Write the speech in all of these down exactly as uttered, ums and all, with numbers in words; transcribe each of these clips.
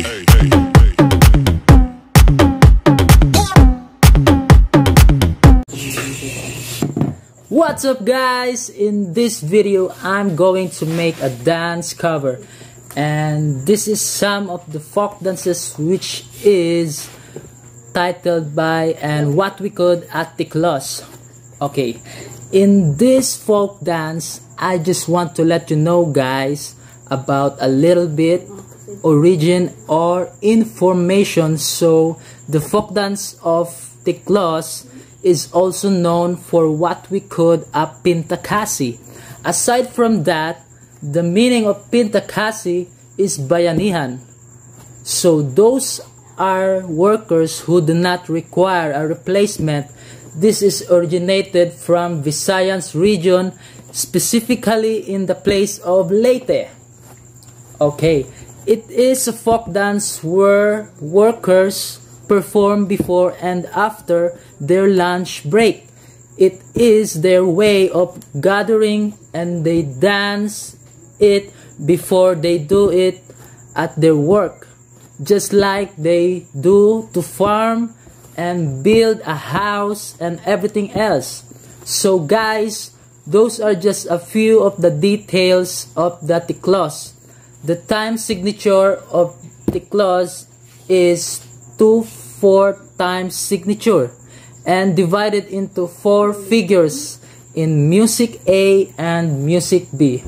What's up guys? In this video I'm going to make a dance cover, and this is some of the folk dances which is titled by and what we call Atiklos. Okay, in this folk dance I just want to let you know guys about a little bit origin or information. So the folk dance of Tiklos is also known for what we call a pintakasi. Aside from that, the meaning of pintakasi is bayanihan. So those are workers who do not require a replacement. This is originated from Visayas region, specifically in the place of Leyte. Okay, it is a folk dance where workers perform before and after their lunch break. It is their way of gathering, and they dance it before they do it at their work, just like they do to farm and build a house and everything else. So guys, those are just a few of the details of the Tiklos. The time signature of Tiklos is two four times signature and divided into four figures in music A and music B.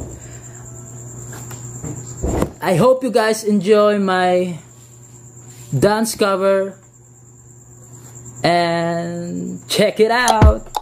I hope you guys enjoy my dance cover and check it out.